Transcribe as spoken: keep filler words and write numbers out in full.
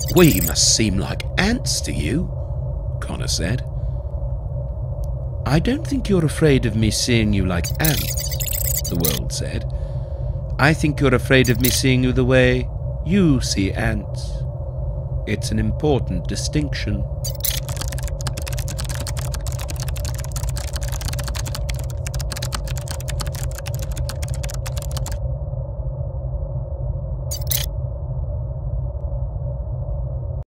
We must seem like ants to you, Connor said. I don't think you're afraid of me seeing you like ants, the world said. I think you're afraid of me seeing you the way you see ants. It's an important distinction.